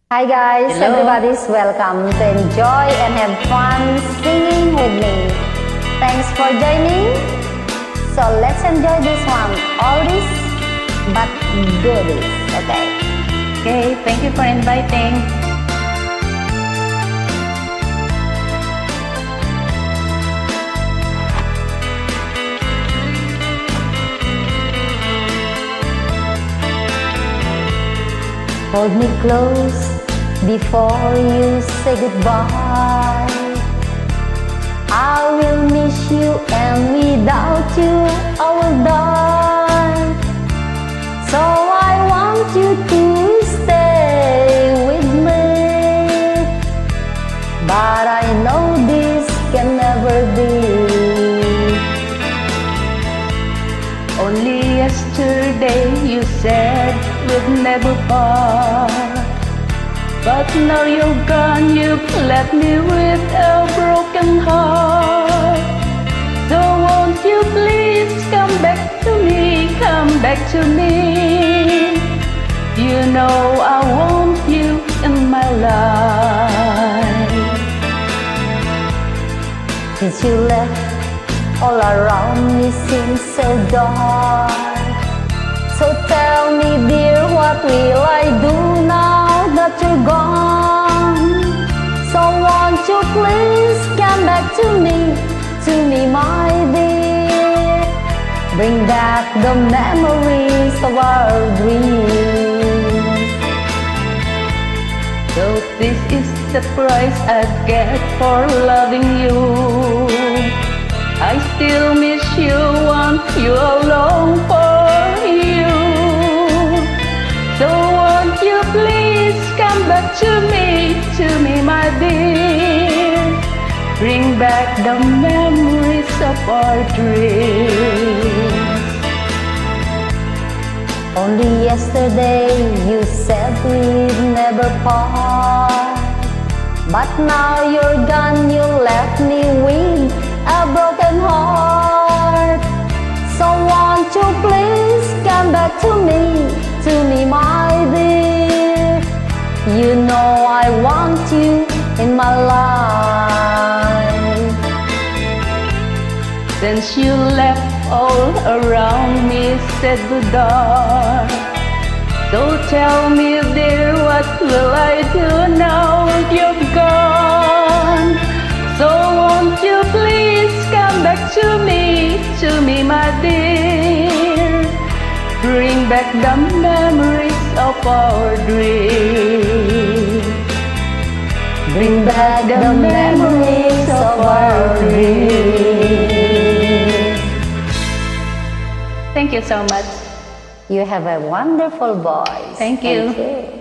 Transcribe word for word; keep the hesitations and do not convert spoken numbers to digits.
Hi guys, Hello. everybody's welcome to enjoy and have fun singing with me. Thanks for joining. So let's enjoy this one. Oldies but goodies, okay? Okay, thank you for inviting. Hold me close before you say goodbye. I will miss you and without you I will die. So I want you to stay with me, but I know this can never be. Only yesterday you said we'd never part, but now you're gone, you've left me with a broken heart. So won't you please come back to me, come back to me. You know I want you in my life. Since you left, all around me seems so dark. So tell me dear, what will I do now that you're gone? So won't you please come back to me, to me my dear. Bring back the memories of our dreams. So this is the price I get for loving you. I still miss you, want you alone for you. So won't you please come back to me, to me my dear. Bring back the memories of our dreams. Only yesterday you said we'd never part, but now you're gone, you left me with a broken heart. So won't you please come back to me, to me my dear. You know I want you in my life. Since you left, all around me said goodbye. So tell me dear, what will I do now you're gone? So won't you please come back to me, to me my dear. Bring back the memories of our dreams. Bring back the memories of our dreams. Thank you so much. You have a wonderful voice. Thank you. Thank you.